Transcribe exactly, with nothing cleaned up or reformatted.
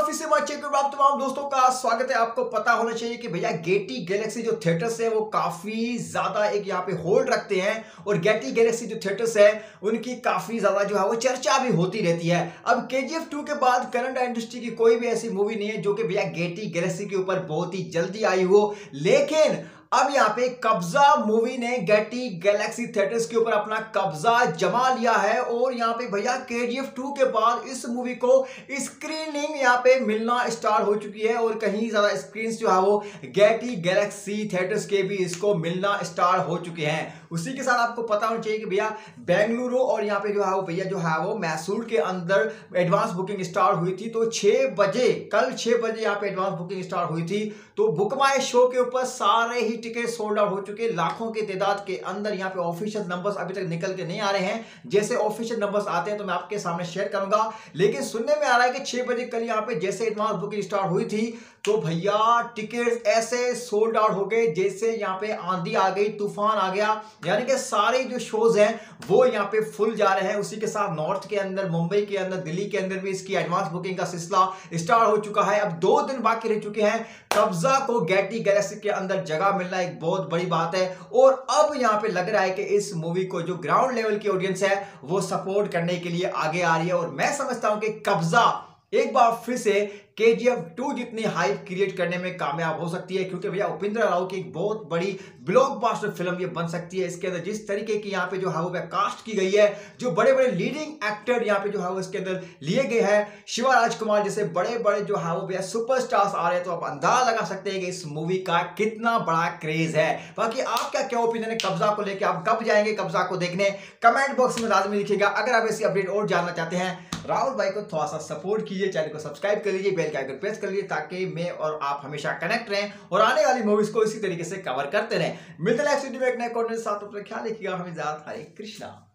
फिर से मैं चेक आप तमाम दोस्तों का स्वागत है। आपको पता होना चाहिए कि भैया गेटी गैलेक्सी जो थिएटर्स है वो काफी ज्यादा एक यहाँ पे होल्ड रखते हैं और गेटी गैलेक्सी जो थिएटर्स है उनकी काफी ज्यादा जो है वो चर्चा भी होती रहती है। अब केजीएफ टू के बाद कन्नड़ इंडस्ट्री की कोई भी ऐसी मूवी नहीं है जो कि भैया गेटी गैलेक्सी के ऊपर बहुत ही जल्दी आई हो, लेकिन अब यहाँ पे कब्जा मूवी ने गेटी गैलेक्सी थिएटर्स के ऊपर अपना कब्जा जमा लिया है और यहाँ पे भैया केजीएफ टू के बाद इस मूवी को स्क्रीनिंग यहाँ पे मिलना स्टार्ट हो चुकी है और कहीं ज्यादा स्क्रीन्स जो है वो गेटी गैलेक्सी थिएटर्स के भी इसको मिलना स्टार्ट हो चुके हैं। उसी के साथ आपको पता होना चाहिए कि भैया बेंगलुरु और यहाँ पे जो है वो भैया जो है वो मैसूर के अंदर एडवांस बुकिंग स्टार्ट हुई थी। तो छह बजे कल छह बजे यहाँ पे एडवांस बुकिंग स्टार्ट हुई थी। तो बुक माई शो के ऊपर सारे ही टिकट सोल्ड आउट हो चुके, लाखों की तादाद के अंदर। यहाँ पे ऑफिशियल नंबर्स अभी तक निकल के नहीं आ रहे हैं, जैसे ऑफिशियल नंबर्स आते हैं तो मैं आपके सामने शेयर करूंगा। लेकिन सुनने में आ रहा है कि छह बजे कल यहाँ पे जैसे एडवांस बुकिंग स्टार्ट हुई थी तो भैया टिकट्स ऐसे सोल्ड आउट हो गए जैसे यहाँ पे आंधी आ गई, तूफान आ गया। यानी कि सारे जो शोज हैं वो यहाँ पे फुल जा रहे हैं। उसी के साथ नॉर्थ के अंदर, मुंबई के अंदर, दिल्ली के अंदर भी इसकी एडवांस बुकिंग का सिलसिला स्टार्ट हो चुका है। अब दो दिन बाकी रह चुके हैं। कब्जा को गेटी गैलेक्सी के अंदर जगह मिलना एक बहुत बड़ी बात है और अब यहाँ पे लग रहा है कि इस मूवी को जो ग्राउंड लेवल की ऑडियंस है वो सपोर्ट करने के लिए आगे आ रही है। और मैं समझता हूं कि कब्जा एक बार फिर से केजीएफ टू जितनी हाइप क्रिएट करने में कामयाब हो सकती है, क्योंकि भैया उपेंद्र राव की एक बहुत बड़ी ब्लॉकबस्टर फिल्म ये बन सकती है। इसके अंदर जिस तरीके की यहाँ पे जो है वो कास्ट की गई है, जो बड़े बड़े लीडिंग एक्टर यहाँ पे जो है वो इसके अंदर लिए गए हैं, शिवा राजकुमार जैसे बड़े बड़े जो है वो भैया सुपरस्टार्स आ रहे हैं, तो आप अंदाजा लगा सकते हैं कि इस मूवी का कितना बड़ा क्रेज है। बाकी आपका क्या ओपिनियन है कब्जा को लेकर? आप कब जाएंगे कब्जा को देखने? कमेंट बॉक्स में लाजमी लिखिएगा। अगर आप ऐसी अपडेट और जानना चाहते हैं, राहुल भाई को थोड़ा सा सपोर्ट कीजिए, चैनल को सब्सक्राइब कर लीजिए, बेल का आइकन प्रेस कर लीजिए ताकि मैं और आप हमेशा कनेक्ट रहें और आने वाली मूवीज को इसी तरीके से कवर करते रहें। मिलते हैं नेक्स्ट वीडियो में एक नए कंटेंट के साथ। अपना ख्याल रखिएगा। हमें हरे कृष्णा।